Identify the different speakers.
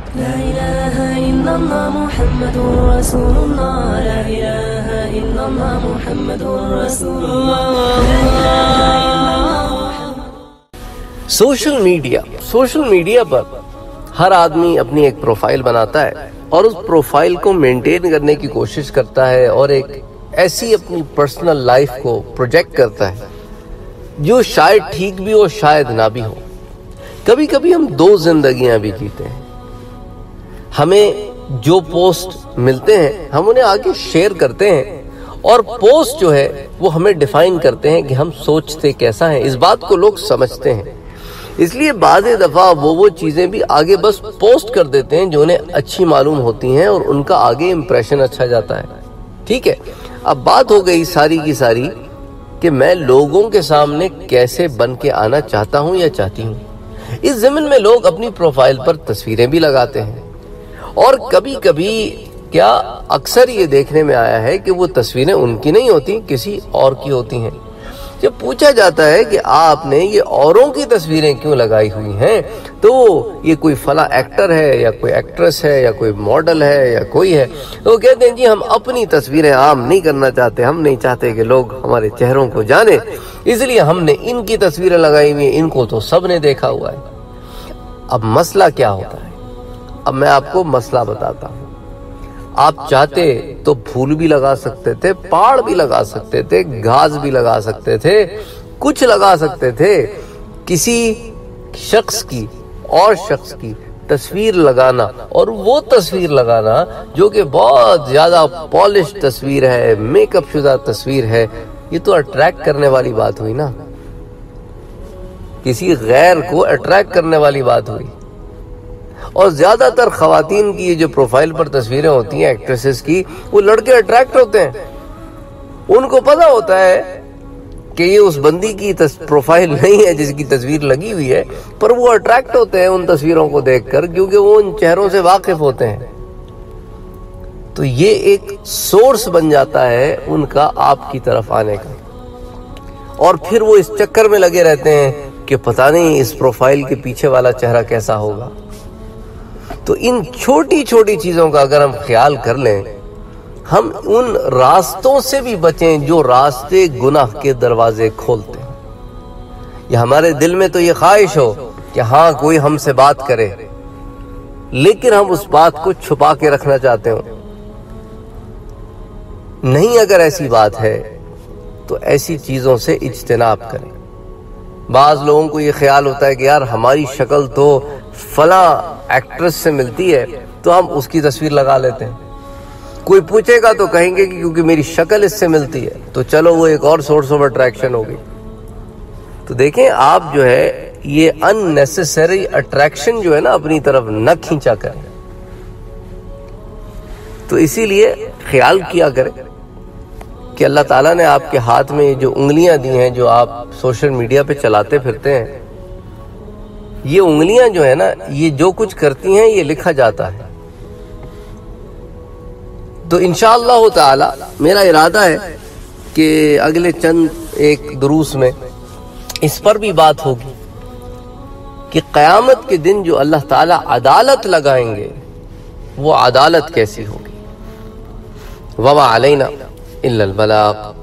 Speaker 1: لا إله إلا الله محمد رسول الله لا إله إلا الله محمد رسول الله لا إله إلا الله
Speaker 2: سوشل میڈیا پر ہر آدمی اپنی ایک پروفائل بناتا ہے اور اس پروفائل کو مینٹین کرنے کی کوشش کرتا ہے اور ایک ایسی اپنی پرسنل لائف کو پروجیکٹ کرتا ہے جو شاید ٹھیک بھی ہو شاید نہ بھی ہو. کبھی کبھی ہم دو زندگیاں بھی جیتے ہیں. ہمیں جو پوسٹ ملتے ہیں ہم انہیں آگے شیئر کرتے ہیں اور پوسٹ جو ہے وہ ہمیں ڈیفائن کرتے ہیں کہ ہم سوچتے کیسا ہیں. اس بات کو لوگ سمجھتے ہیں. اس لیے بعض دفعہ وہ چیزیں بھی آگے بس پوسٹ کر دیتے ہیں جو انہیں اچھی معلوم ہوتی ہیں اور ان کا آگے امپریشن اچھا جاتا ہے. ٹھیک ہے, اب بات ہو گئی ساری کی ساری کہ میں لوگوں کے سامنے کیسے بن کے آنا چاہتا ہوں یا چاہتی ہوں. اس ضمن میں لوگ اپنی پروفائل پر تصویریں بھی لگاتے ہیں اور کبھی کبھی کیا اکثر یہ دیکھنے میں آیا ہے کہ وہ تصویریں ان کی نہیں ہوتی, کسی اور کی ہوتی ہیں. جب پوچھا جاتا ہے کہ آپ نے یہ اوروں کی تصویریں کیوں لگائی ہوئی ہیں تو یہ کوئی فلاں ایکٹر ہے یا کوئی ایکٹریس ہے یا کوئی ماڈل ہے یا کوئی ہے, تو وہ کہتے ہیں جی ہم اپنی تصویریں عام نہیں کرنا چاہتے, ہم نہیں چاہتے کہ لوگ ہمارے چہروں کو جانیں, اس لیے ہم نے ان کی تصویریں لگائی ہوئی ہیں, ان کو تو سب نے دیکھا ہوا ہے. اب مسئلہ کیا ہوتا ہے؟ اب میں آپ کو مسئلہ بتاتا ہوں. آپ چاہتے تو پھول بھی لگا سکتے تھے, پہاڑ بھی لگا سکتے تھے, گھاس بھی لگا سکتے تھے, کچھ لگا سکتے تھے. کسی شخص کی اور شخص کی تصویر لگانا اور وہ تصویر لگانا جو کہ بہت زیادہ پالش تصویر ہے, میک اپ شدہ تصویر ہے, یہ تو اٹریکٹ کرنے والی بات ہوئی نا, کسی غیر کو اٹریکٹ کرنے والی بات ہوئی. اور زیادہ تر خواتین کی یہ جو پروفائل پر تصویریں ہوتی ہیں ایکٹریسز کی, وہ لڑکے اٹریکٹ ہوتے ہیں. ان کو پتہ ہوتا ہے کہ یہ اس بندی کی پروفائل نہیں ہے جس کی تصویر لگی ہوئی ہے, پر وہ اٹریکٹ ہوتے ہیں ان تصویروں کو دیکھ کر کیونکہ وہ ان چہروں سے واقف ہوتے ہیں. تو یہ ایک سورس بن جاتا ہے ان کا آپ کی طرف آنے کا, اور پھر وہ اس چکر میں لگے رہتے ہیں کہ پتہ نہیں اس پروفائل کے پیچھے والا چہرہ کیسا ہوگا. تو ان چھوٹی چھوٹی چیزوں کا اگر ہم خیال کر لیں, ہم ان راستوں سے بھی بچیں جو راستے گناہ کے دروازے کھولتے ہیں. یا ہمارے دل میں تو یہ خواہش ہو کہ ہاں کوئی ہم سے بات کرے, لیکن ہم اس بات کو چھپا کے رکھنا چاہتے ہوں. نہیں, اگر ایسی بات ہے تو ایسی چیزوں سے اجتناب کریں. بعض لوگوں کو یہ خیال ہوتا ہے کہ یار ہماری شکل تو فلاں ایکٹریس سے ملتی ہے تو ہم اس کی تصویر لگا لیتے ہیں. کوئی پوچھے گا تو کہیں گے کہ کیونکہ میری شکل اس سے ملتی ہے, تو چلو وہ ایک اور سورس آف اٹریکشن ہوگی. تو دیکھیں آپ جو ہے یہ ان نیسیسری اٹریکشن جو ہے نا اپنی طرف نہ کھینچا کریں. تو اسی لیے خیال کیا کریں کہ اللہ تعالیٰ نے آپ کے ہاتھ میں جو انگلیاں دی ہیں جو آپ سوشل میڈیا پہ چلاتے پھرتے ہیں, یہ انگلیاں جو ہے نا یہ جو کچھ کرتی ہیں یہ لکھا جاتا ہے. تو انشاءاللہ تعالی میرا ارادہ ہے کہ اگلے چند ایک دروس میں اس پر بھی بات ہوگی کہ قیامت کے دن جو اللہ تعالی عدالت لگائیں گے وہ عدالت کیسی ہوگی. وما علینا الا البلاغ.